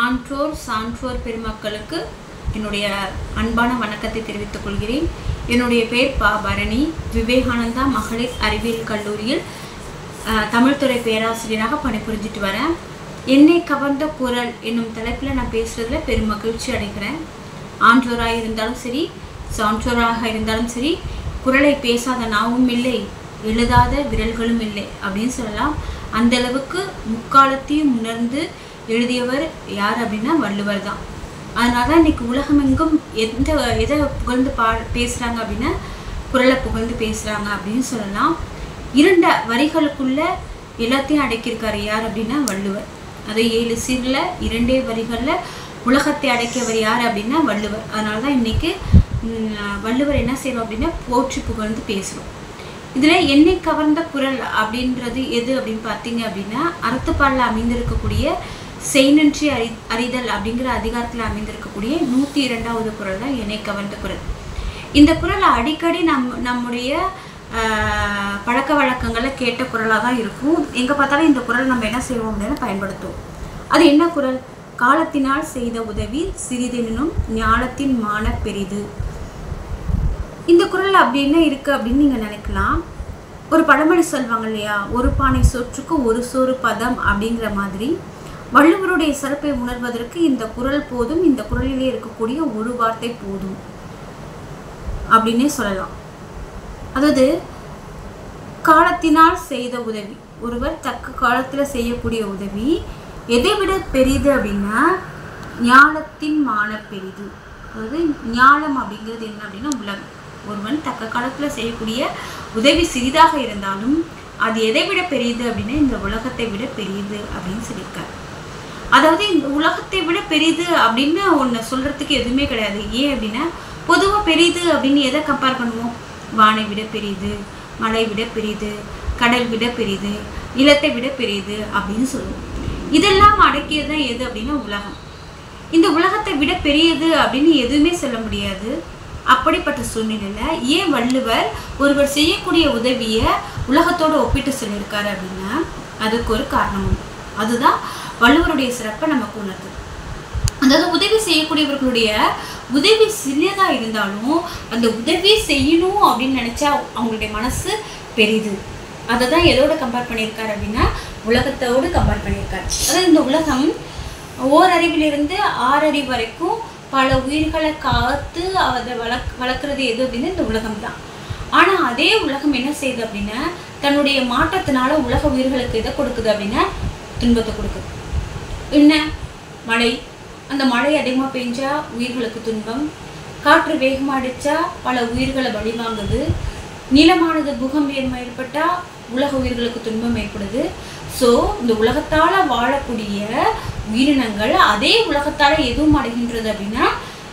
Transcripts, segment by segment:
ஆன்றோர் சான்றோர் பெருமக்களுக்கு என்னுடைய அன்பான வணக்கத்தை தெரிவித்துக் கொள்கிறேன். என்னுடைய பேர் பா பரணி. விவேகானந்தா மகளிர் அறிவியல் கல்லூரியில் தமிழ்துறை பேராசிரியராக பணிபுரிஞ்சிட்டு வரேன். என்னை கவர்ந்த குரல் என்னும் தலைப்பில் நான் பேசுகிறதுல பெரும் மகிழ்ச்சி அடைகிறேன். ஆன்றோராக இருந்தாலும் சரி, சான்றோராக இருந்தாலும் சரி, குரலை பேசாத நாவும் இல்லை, எழுதாத விரல்களும் இல்லை அப்படின்னு சொல்லலாம். அந்த அளவுக்கு முக்காலத்தையும் உணர்ந்து எழுதியவர் யார் அப்படின்னா வள்ளுவர் தான். அதனால தான் இன்றைக்கி உலகமெங்கும் எதை புகழ்ந்து பேசுகிறாங்க அப்படின்னா குரலை புகழ்ந்து பேசுகிறாங்க அப்படின்னு சொல்லலாம். 2 வரிகளுக்குள்ள எல்லாத்தையும் அடக்கியிருக்காரு யார் அப்படின்னா வள்ளுவர். அது 7 சீரில் 2 வரிகளில் உலகத்தை அடக்கியவர் யார் அப்படின்னா வள்ளுவர். அதனால தான் இன்றைக்கி வள்ளுவர் என்ன செய்வோம் அப்படின்னா போற்றி புகழ்ந்து பேசுகிறோம். இதில் என்னை கவர்ந்த குரல் அப்படின்றது எது அப்படின்னு பார்த்தீங்க அப்படின்னா அறத்துப்பாலில் அமைந்திருக்கக்கூடிய செய்நன்றி அறிதல் அப்படிங்கிற அதிகாரத்தில் அமைந்திருக்கக்கூடிய 102வது குரல் தான் என்னை கவர்ந்த குரல். இந்த குரலை அடிக்கடி நம்முடைய பழக்க வழக்கங்களை கேட்ட குரலாக தான் இருக்கும். எங்கே பார்த்தாலும் இந்த குரல் நம்ம என்ன செய்வோம் அப்படின்னு பயன்படுத்துவோம். அது என்ன குரல்? காலத்தினால் செய்த உதவி சிறிதெனும் ஞாலத்தின் மான பெரிது. இந்த குரல் அப்படி என்ன இருக்குது அப்படின்னு நீங்கள் நினைக்கலாம். ஒரு பழமொழி சொல்வாங்க இல்லையா, ஒரு பானை சோற்றுக்கு ஒரு சோறு பதம் அப்படிங்கிற மாதிரி வள்ளுவருடைய சிறப்பை உணர்வதற்கு இந்த குரல் போதும், இந்த குரலிலே இருக்கக்கூடிய ஒரு வார்த்தை போதும் அப்படின்னே சொல்லலாம். அதாவது காலத்தினால் செய்த உதவி, ஒருவர் தக்க காலத்தில் செய்யக்கூடிய உதவி எதை விட பெரிது அப்படின்னா ஞாலத்தின் மான பெரிது. அதாவது ஞாலம் அப்படிங்கிறது என்ன அப்படின்னா உலகம். ஒருவன் தக்க காலத்தில் செய்யக்கூடிய உதவி சிறிதாக இருந்தாலும் அது எதை விட பெரியது அப்படின்னா இந்த உலகத்தை விட பெரியது அப்படின்னு சொல்லியிருக்காரு. அதாவது இந்த உலகத்தை விட பெரிது அப்படின்னு ஒன்று சொல்கிறதுக்கு எதுவுமே கிடையாது. ஏன் அப்படின்னா பொதுவாக பெரிது அப்படின்னு எதை கம்பேர் பண்ணுவோம்? வானை விட பெரிது, மலை விட பெரிது, கடல் விட பெரிது, நிலத்தை விட பெரிது அப்படின்னு சொல்லுவோம். இதெல்லாம் அடக்கியது தான் எது அப்படின்னா உலகம். இந்த உலகத்தை விட பெரியது அப்படின்னு எதுவுமே சொல்ல முடியாது. அப்படிப்பட்ட சூழ்நிலையில் ஏன் வள்ளுவர் ஒருவர் செய்யக்கூடிய உதவியை உலகத்தோடு ஒப்பிட்டு சொல்லியிருக்காரு அப்படின்னா அதுக்கு ஒரு காரணம் உண்டு. அதுதான் வள்ளுவருடைய சிறப்பை நமக்கு உணர்த்து. அதாவது உதவி செய்யக்கூடியவர்களுடைய உதவி சிறியதாக இருந்தாலும் அந்த உதவி செய்யணும் அப்படின்னு நினச்சா அவங்களுடைய மனசு பெரிது. அதை தான் எதோடு கம்பேர் பண்ணியிருக்காரு அப்படின்னா உலகத்தோடு கம்பேர் பண்ணியிருக்காரு. அதாவது இந்த உலகம் ஓரறிவிலிருந்து 6 அறிவு வரைக்கும் பல உயிர்களை காத்து அதை வளர்க்குறது எது அப்படின்னா இந்த உலகம் தான். ஆனால் அதே உலகம் என்ன செய்யுது அப்படின்னா தன்னுடைய மாற்றத்தினால உலக உயிர்களுக்கு எதை கொடுக்குது அப்படின்னா துன்பத்தை கொடுக்குது. என்ன? மழை. அந்த மழை அதிகமாக பெஞ்சா உயிர்களுக்கு துன்பம். காற்று வேகமாக அடித்தா பல உயிர்களை பலி வாங்குது. நிலமானது பூகம்பம் ஏற்பட்டால் உலக உயிர்களுக்கு துன்பம் ஏற்படுது. ஸோ இந்த உலகத்தால் வாழக்கூடிய உயிரினங்கள் அதே உலகத்தால் எதுவும் அடைகின்றது அப்படின்னா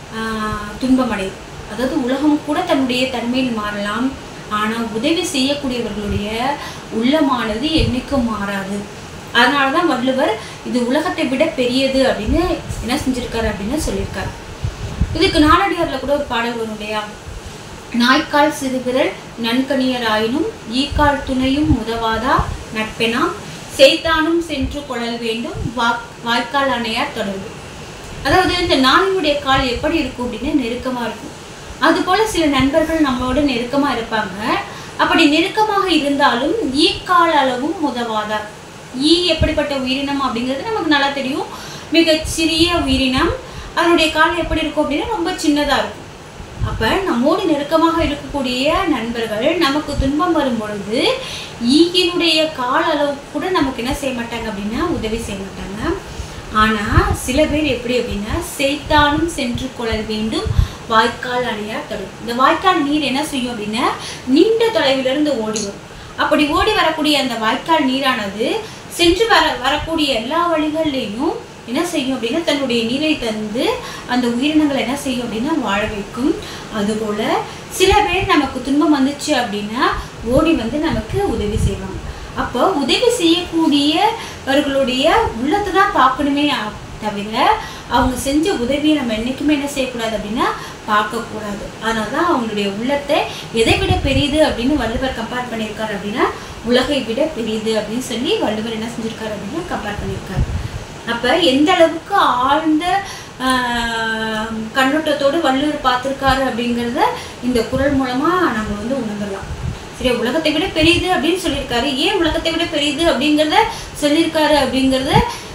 துன்பம் அடையுது. அதாவது உலகம் கூட தன்னுடைய தன்மையில் மாறலாம், ஆனால் உதவி செய்யக்கூடியவர்களுடைய உள்ளமானது என்னைக்கும் மாறாது. அதனால தான் வள்ளுவர் இது உலகத்தை விட பெரியது அப்படின்னு என்ன செஞ்சுருக்காரு அப்படின்னு சொல்லியிருக்காரு. இதுக்கு நாலடியாரில் கூட ஒரு பாடல் வரும் இல்லையா, நாய்க்கால் சிறுவிரல் நன்கணியர் ஆயினும் ஈக்கால் துணையும் உதவாதா நட்பெனாம் செய்தானும் சென்று கொள்ளல் வேண்டும் வாய்க்கால் அணையார் தொடர்பு. அதாவது இந்த நாயினுடைய கால் எப்படி இருக்கும் அப்படின்னா நெருக்கமாக இருக்கும். அதுபோல் சில நண்பர்கள் நம்மளோட நெருக்கமாக இருப்பாங்க. அப்படி நெருக்கமாக இருந்தாலும் ஈக்கால் அளவும் உதவாதார். ஈ எப்படிப்பட்ட உயிரினம் அப்படிங்கிறது நமக்கு நல்லா தெரியும். மிகச்சிறிய உயிரினம். அதனுடைய கால் எப்படி இருக்கும் அப்படின்னா ரொம்ப சின்னதாக இருக்கும். அப்போ நம்மோடு நெருக்கமாக இருக்கக்கூடிய நண்பர்கள் நமக்கு துன்பம் வரும் பொழுது ஈயினுடைய கால அளவு கூட நமக்கு என்ன செய்ய மாட்டாங்க அப்படின்னா உதவி செய்ய மாட்டாங்க. ஆனால் சில பேர் எப்படி அப்படின்னா செய்தானும் சென்று கொள்ளல் வேண்டும் வாய்க்கால் அணையார் தடும். இந்த வாய்க்கால் நீர் என்ன செய்யும் அப்படின்னா நீண்ட தொலைவிலிருந்து ஓடி வரும். அப்படி ஓடி வரக்கூடிய அந்த வாய்க்கால் நீரானது சென்று வரக்கூடிய எல்லா வழிகள்லையும் என்ன செய்யும் அப்படின்னா தன்னுடைய நீரை தந்து அந்த உயிரினங்களை என்ன செய்யும் அப்படின்னா வாழ வைக்கும். அதுபோல் சில பேர் நமக்கு துன்பம் அப்படின்னா ஓடி நமக்கு உதவி செய்வாங்க. அப்போ உதவி செய்யக்கூடியவர்களுடைய உள்ளத்தை தான் பார்க்கணுமே தவிர அவங்க செஞ்ச உதவியை நம்ம என்றைக்குமே என்ன செய்யக்கூடாது அப்படின்னா பார்க்கக்கூடாது. அதனால தான் அவங்களுடைய உள்ளத்தை எதை விட பெரியது அப்படின்னு வள்ளுவர் கம்பேர் பண்ணியிருக்காரு அப்படின்னா உலகை விட பெரியது அப்படின்னு சொல்லி வள்ளுவர் என்ன செஞ்சுருக்காரு அப்படின்னா கம்பேர் பண்ணியிருக்காரு. அப்ப எந்த அளவுக்கு ஆழ்ந்த கண்ணோட்டத்தோடு வள்ளுவர் பார்த்திருக்காரு அப்படிங்கிறத இந்த குறள் மூலமா நம்ம வந்து உணர்ந்துடலாம். சரி, உலகத்தை விட பெரியது அப்படின்னு சொல்லியிருக்காரு. ஏன் உலகத்தை விட பெரியது அப்படிங்கிறத சொல்லியிருக்காரு அப்படிங்கிறத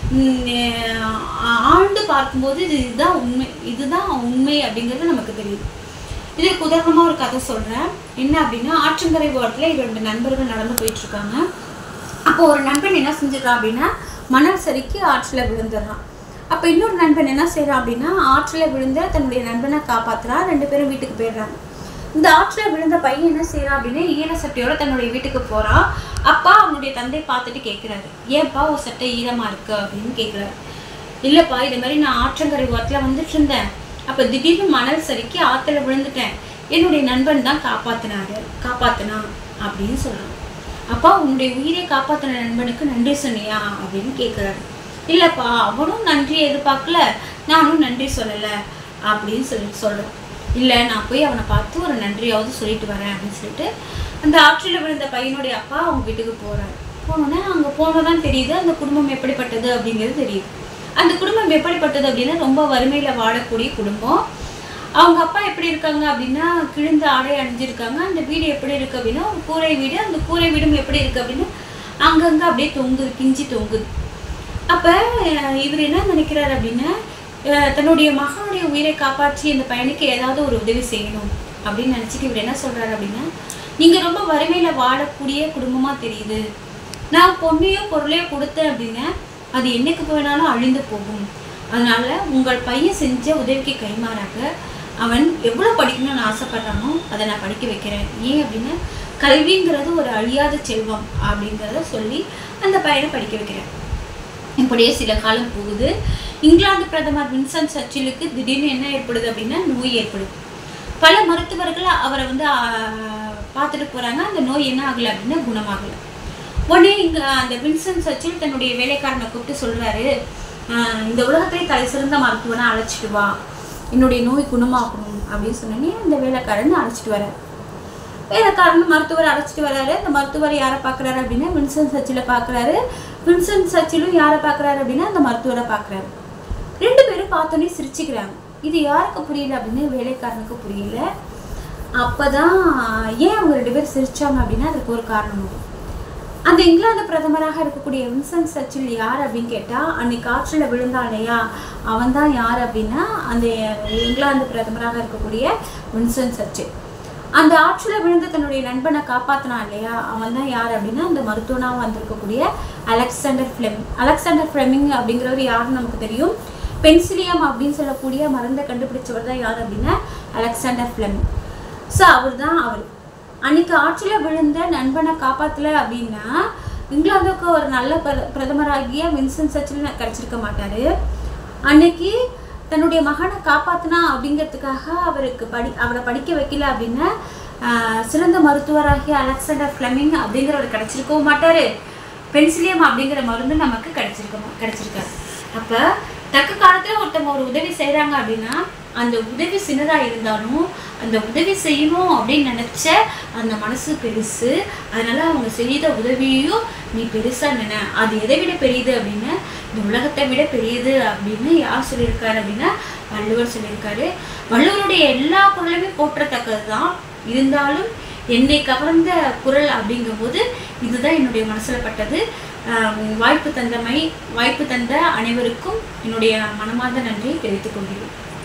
ஆழ்ந்து பார்க்கும்போது இதுதான் உண்மை அப்படிங்கிறது நமக்கு தெரியுது. இதுக்கு உதாரணமா ஒரு கதை சொல்றேன். என்ன அப்படின்னா, ஆற்றங்கரை ஓரத்துல 2 நண்பர்கள் நடந்து போயிட்டு இருக்காங்க. அப்போ ஒரு நண்பன் என்ன செஞ்சிடறான் அப்படின்னா, மணல் சரிக்கு ஆற்றுல விழுந்துடுறான். அப்ப இன்னொரு நண்பன் என்ன செய்யறான் அப்படின்னா, ஆற்றுல விழுந்த தன்னுடைய நண்பனை காப்பாத்துறான். 2 பேரும் வீட்டுக்கு போயிடுறாங்க. இந்த ஆற்றுல விழுந்த பையன் என்ன செய்யறான் அப்படின்னா, ஈர சட்டையோட தன்னுடைய வீட்டுக்கு போறான். அப்பா அவனுடைய தந்தை பார்த்துட்டு கேட்கிறாரு, ஏன்பா ஒரு சட்டை ஈரமா இருக்கு அப்படின்னு கேட்கிறாரு. இல்லப்பா, இது மாதிரி நான் ஆற்றங்கரை ஓரத்துல வந்துட்டு இருந்தேன். அப்ப திடீர்னு மணல் சரிக்கு ஆத்துல விழுந்துட்டேன். என்னுடைய நண்பன் தான் காப்பாத்தினான் அப்படின்னு சொல்றான். அப்பா, உன்னுடைய உயிரை காப்பாத்தின நண்பனுக்கு நன்றி சொன்னியா அப்படின்னு கேட்கிறாரு. இல்லப்பா, அவனும் நன்றியை எதிர்பார்க்கல, நானும் நன்றி சொல்லல அப்படின்னு சொல்றேன். இல்ல, நான் போய் அவனை பார்த்து ஒரு நன்றியாவது சொல்லிட்டு வரேன் அப்படின்னு சொல்லிட்டு அந்த ஆற்றில் விழுந்த பையனுடைய அப்பா அவங்க வீட்டுக்கு போறாரு. போனோன்னா அங்க போனதான் தெரியுது அந்த குடும்பம் எப்படிப்பட்டது அப்படிங்கிறது தெரியுது. அந்த குடும்பம் எப்படிப்பட்டது அப்படின்னா, ரொம்ப வறுமையில வாழக்கூடிய குடும்பம். அவங்க அப்பா எப்படி இருக்காங்க அப்படின்னா, கிழிந்த ஆடை அணிஞ்சிருக்காங்க. அந்த வீடு எப்படி இருக்கு அப்படின்னா, ஒரு கூரை வீடு. அந்த கூரை வீடும் எப்படி இருக்கு அப்படின்னா, அங்கங்க அப்படியே தொங்குது, பிஞ்சு தொங்குது. அப்ப இவர் என்ன நினைக்கிறாரு அப்படின்னா, தன்னுடைய மகனுடைய உயிரை காப்பாற்றி இந்த பையனுக்கு ஏதாவது ஒரு உதவி செய்யணும் அப்படின்னு நினைச்சிட்டு இவர் என்ன சொல்றாரு அப்படின்னா, நீங்க ரொம்ப வறுமையில வாழக்கூடிய குடும்பமா தெரியுது. நான் பொண்ணையோ பொருளையோ கொடுத்தேன் அப்படின்னா அது என்னைக்கு போனாலும் அழிந்து போகும். அதனால உங்கள் பையன் செஞ்ச உதவிக்கு கைமாறாக அவன் எவ்வளவு படிக்கணும்னு ஆசைப்படுறானோ அதை நான் படிக்க வைக்கிறேன். ஏன் அப்படின்னா, கல்விங்கிறது ஒரு அழியாத செல்வம் அப்படிங்கிறத சொல்லி அந்த பையனை படிக்க வைக்கிறேன். இப்படியே சில காலம் போகுது. இங்கிலாந்து பிரதமர் வின்ஸ்டன் சர்ச்சிலுக்கு திடீர்னு என்ன ஏற்படுது அப்படின்னா, நோய் ஏற்படுது. பல மருத்துவர்கள் அவரை வந்து பார்த்துட்டு போறாங்க. அந்த நோய் என்ன ஆகலை அப்படின்னா, குணமாகலை. உடனே இங்க அந்த வின்ஸ்டன் சர்ச்சில் தன்னுடைய வேலைக்காரனை கூப்பிட்டு சொல்றாரு, இந்த உலகத்தை தலை சிறந்த மருத்துவனை அழைச்சிட்டு வா, என்னுடைய நோய் குணமாகணும் அப்படின்னு சொன்னோன்னே அந்த வேலைக்காரன் அழைச்சிட்டு வர்றாரு. வேலைக்காரன் மருத்துவர் அழைச்சிட்டு வர்றாரு. அந்த மருத்துவர் யாரை பார்க்குறாரு அப்படின்னா, வின்ஸ்டன் சர்ச்சில் பார்க்குறாரு. வின்ஸ்டன் சர்ச்சிலும் யாரை பார்க்குறாரு அப்படின்னா, அந்த மருத்துவரை பார்க்குறாரு. 2 பேரும் பார்த்தோன்னே சிரிச்சுக்கிறாங்க. இது யாருக்கு புரியல அப்படின்னு வேலைக்காரனுக்கு புரியல. அப்பதான் ஏன் அவங்க 2 பேரும் சிரிச்சாங்க அப்படின்னா, அதுக்கு ஒரு காரணம் உண்டு. அந்த இங்கிலாந்து பிரதமராக இருக்கக்கூடிய வின்ஸ்டன் சர்ச்சில் யார் அப்படின்னு கேட்டா, அன்னைக்கு ஆற்றில் விழுந்தான் இல்லையா, அவன் தான் யார் அப்படின்னா அந்த இங்கிலாந்து பிரதமராக இருக்கக்கூடிய வின்ஸ்டன் சர்ச்சில். அந்த ஆற்றில் விழுந்து தன்னுடைய நண்பனை காப்பாத்தினான் இல்லையா, அவன் தான் யார் அப்படின்னா அந்த மருத்துவனாக வந்திருக்கக்கூடிய அலெக்சாண்டர் ஃப்ளெமிங் அப்படிங்கிறவர் யாருன்னு நமக்கு தெரியும். பென்சிலியம் அப்படின்னு சொல்லக்கூடிய மருந்தை கண்டுபிடிச்சவர் தான் யார் அப்படின்னா அலெக்சாண்டர் ஃப்ளெமிங். ஸோ அவர் தான் அவர். அன்னைக்கு ஆற்றில் விழுந்த நண்பனை காப்பாற்றலை அப்படின்னா இங்கிலாந்துக்கு ஒரு நல்ல பிரதமராகிய வின்ஸ்டன் சர்ச்சில் கிடைச்சிருக்க மாட்டாரு. அன்னைக்கு தன்னுடைய மகனை காப்பாற்றினா அப்படிங்கிறதுக்காக அவரை படிக்க வைக்கல அப்படின்னா சிறந்த மருத்துவராகிய அலெக்சாண்டர் ஃப்ளெமிங் அப்படிங்கிறவர் கிடைச்சிருக்கவும் மாட்டாரு. பென்சிலியம் அப்படிங்கிற மருந்து நமக்கு கிடைச்சிருக்காரு. அப்போ தக்க காலத்தில் ஒருத்தவங்க ஒரு உதவி செய்கிறாங்க அப்படின்னா அந்த உதவி சின்னதாக இருந்தாலும் அந்த உதவி செய்யணும் அப்படின்னு நினச்ச அந்த மனசு பெருசு. அதனால அவங்க செய்த உதவியையும் நீ பெருசாக நினை. அது எதை விட பெரியது அப்படின்னா இந்த உலகத்தை விட பெரியது அப்படின்னு யார் சொல்லியிருக்காரு அப்படின்னா வள்ளுவர் சொல்லியிருக்காரு. வள்ளுவருடைய எல்லா குறளுமே போற்றத்தக்கது தான். இருந்தாலும் என்னை கவர்ந்த குறள் அப்படிங்கும்போது இதுதான் என்னுடைய மனசில் பட்டது. வாய்ப்பு தந்த அனைவருக்கும் என்னுடைய மனமார்ந்த நன்றியை தெரிவித்துக் கொள்கிறேன்.